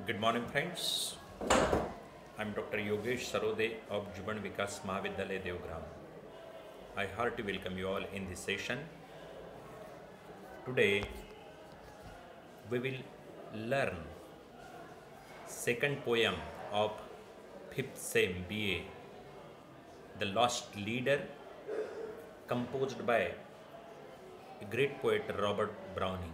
Good morning, friends. I'm Dr. Yogesh Sarode of Juban Vikas Mahavidyalaya Devgram. I heartily welcome you all in this session. Today, we will learn second poem of 5th Sem BA, The Lost Leader, composed by a great poet Robert Browning.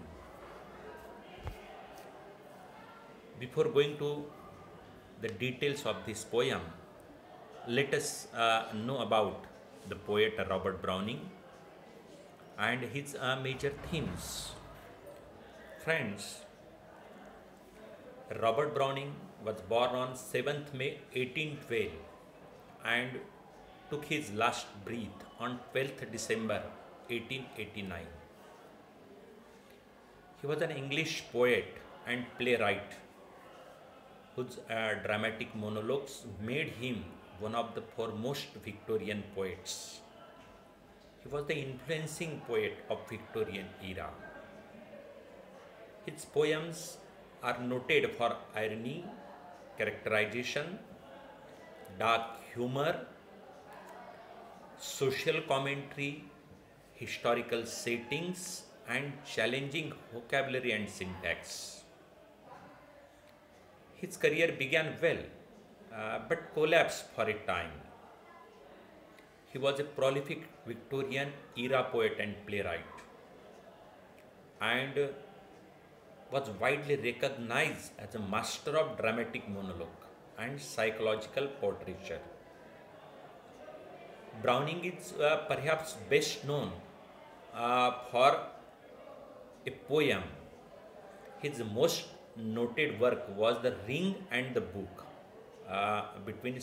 Before going to the details of this poem, let us know about the poet Robert Browning and his major themes. Friends, Robert Browning was born on 7th May 1812 and took his last breath on 12th December 1889. He was an English poet and playwright whose dramatic monologues made him one of the foremost Victorian poets. He was the influencing poet of Victorian era. His poems are noted for irony, characterization, dark humor, social commentary, historical settings, and challenging vocabulary and syntax. His career began well, but collapsed for a time. He was a prolific Victorian era poet and playwright, and was widely recognized as a master of dramatic monologue and psychological portraiture. Browning is perhaps best known for a poem. His most noted work was The Ring and the Book between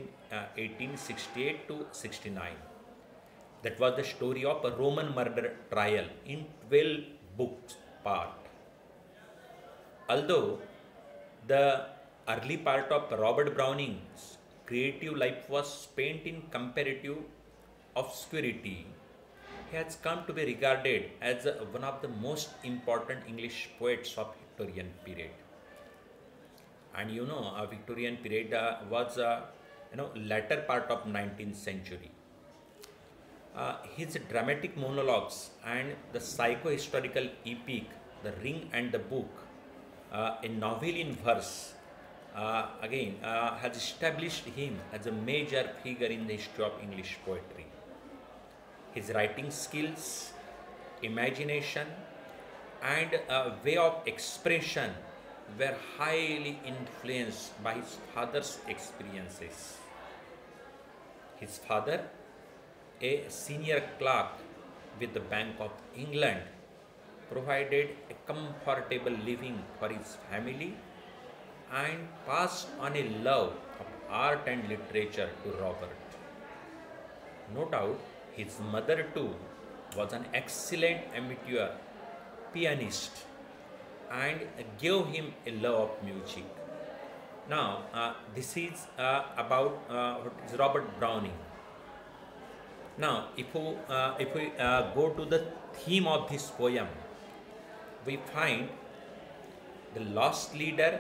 1868 to 69. That was the story of a Roman murder trial in 12 books part. Although the early part of Robert Browning's creative life was spent in comparative obscurity, he has come to be regarded as one of the most important English poets of Victorian period. And Victorian period was latter part of 19th century. His dramatic monologues and the psycho-historical epic The Ring and the Book, a novel in verse, has established him as a major figure in the history of English poetry. His writing skills, imagination, and way of expression were highly influenced by his father's experiences. His father, a senior clerk with the Bank of England, provided a comfortable living for his family and passed on a love of art and literature to Robert. No doubt, his mother too was an excellent amateur pianist and gave him a love of music. Now, this is about what is Robert Browning. Now, if we go to the theme of this poem, we find the lost leader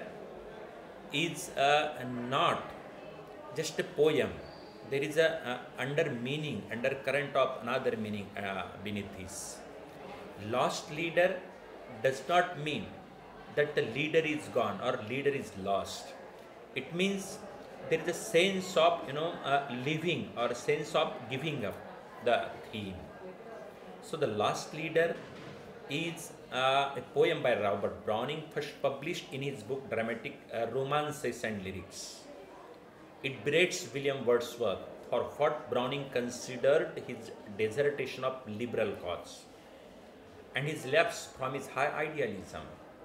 is not just a poem. There is a undercurrent of another meaning beneath this. Lost leader does not mean that the leader is gone or leader is lost. It means there is a sense of living or a sense of giving up the theme. So the Lost Leader is a poem by Robert Browning, first published in his book Dramatic Romances and Lyrics. It berates William Wordsworth for what Browning considered his desertion of liberal cause and his lapse from his high idealism.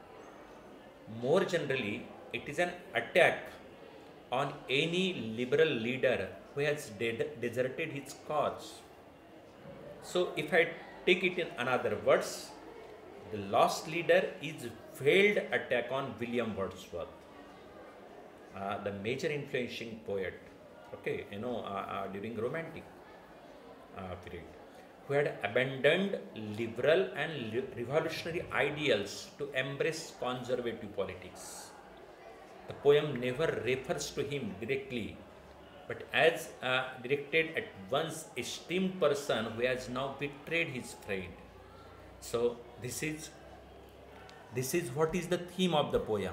More generally, it is an attack on any liberal leader who has deserted his cause. So, if I take it in another words, the Lost Leader is veiled attack on William Wordsworth, the major influencing poet, during Romantic period, who had abandoned liberal and revolutionary ideals to embrace conservative politics. The poem never refers to him directly, but as directed at once esteemed person who has now betrayed his friend. So this is what is the theme of the poem.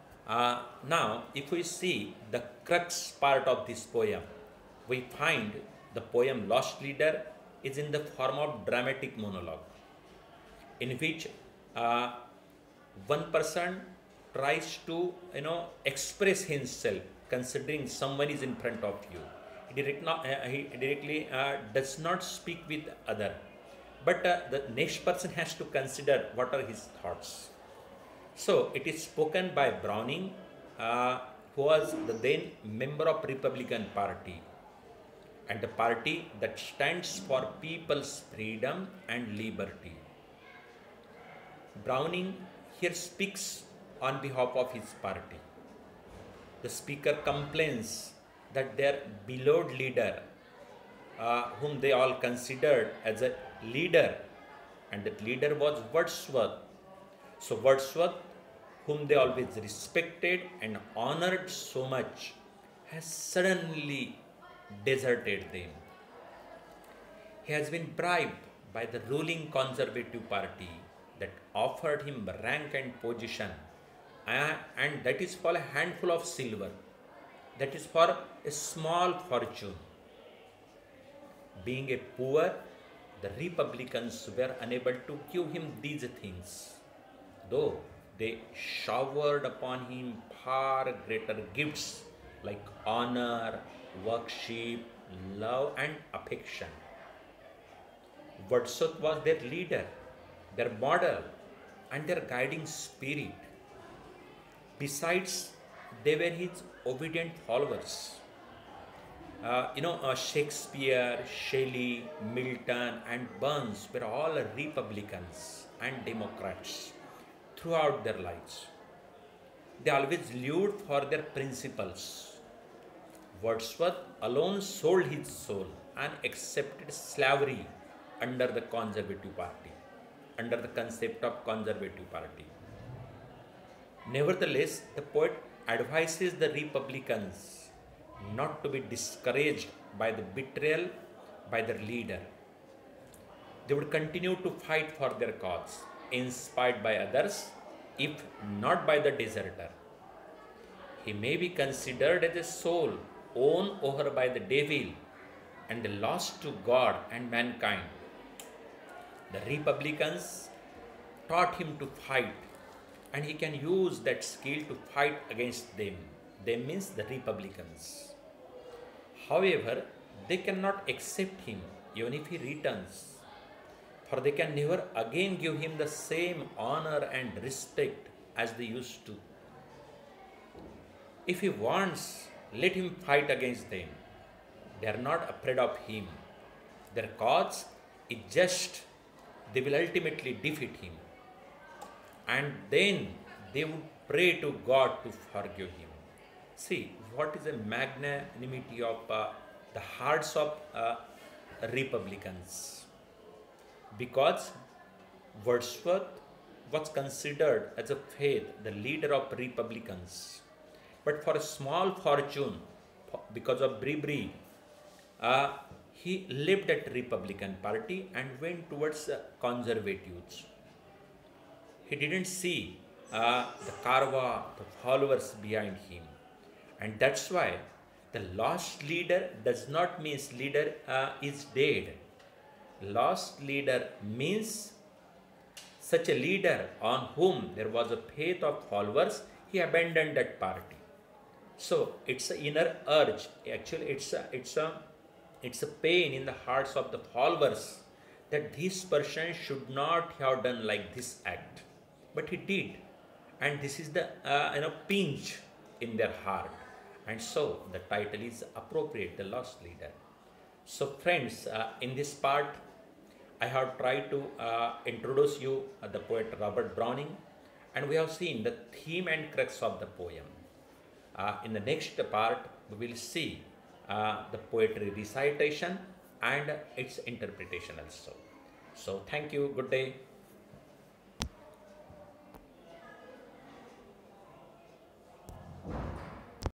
Now, if we see the crux part of this poem, we find the poem Lost Leader is in the form of dramatic monologue, in which uh, one person tries to express himself considering someone is in front of you. He directly does not speak with other, but the next person has to consider what are his thoughts. So it is spoken by Browning, who was the then member of Republican Party, and the party that stands for people's freedom and liberty. Browning here speaks on behalf of his party. The speaker complains that their beloved leader, whom they all considered as a leader, and that leader was Wordsworth. So Wordsworth, whom they always respected and honored so much, has suddenly deserted them. He has been bribed by the ruling Conservative Party that offered him rank and position, and that is for a handful of silver, that is for a small fortune. Being a poor, the Republicans were unable to give him these things, though they showered upon him far greater gifts like honor, worship, love, and affection. Wordsworth was their leader, their model, and their guiding spirit. Besides, they were his obedient followers. Shakespeare, Shelley, Milton, and Burns were all Republicans and Democrats throughout their lives. They always lived for their principles. Wordsworth alone sold his soul and accepted slavery under the Conservative Party, under the concept of Conservative Party. Nevertheless, the poet advises the Republicans not to be discouraged by the betrayal by their leader. They would continue to fight for their cause, inspired by others, if not by the deserter. He may be considered as a soul won over by the devil and lost to God and mankind. The Republicans taught him to fight, and he can use that skill to fight against them. Them means the Republicans. However, they cannot accept him even if he returns, for they can never again give him the same honor and respect as they used to. If he wants, let him fight against them. They are not afraid of him. Their cause is just. They will ultimately defeat him. And then they would pray to God to forgive him. See, what is the magnanimity of the hearts of Republicans? Because Wordsworth was considered as a faith, the leader of Republicans. But for a small fortune, because of bribery, he left that Republican Party and went towards conservatives. He didn't see the Karwa, the followers behind him. And that's why the lost leader does not mean leader is dead. Lost leader means such a leader on whom there was a faith of followers, he abandoned that party. So it's an inner urge. Actually, it's a pain in the hearts of the followers that this person should not have done like this act, but he did, and this is the pinch in their heart, and so the title is appropriate, the lost leader. So friends, in this part, I have tried to introduce you the poet Robert Browning, and we have seen the theme and crux of the poem. In the next part, we will see the poetry recitation and its interpretation also. So thank you, good day.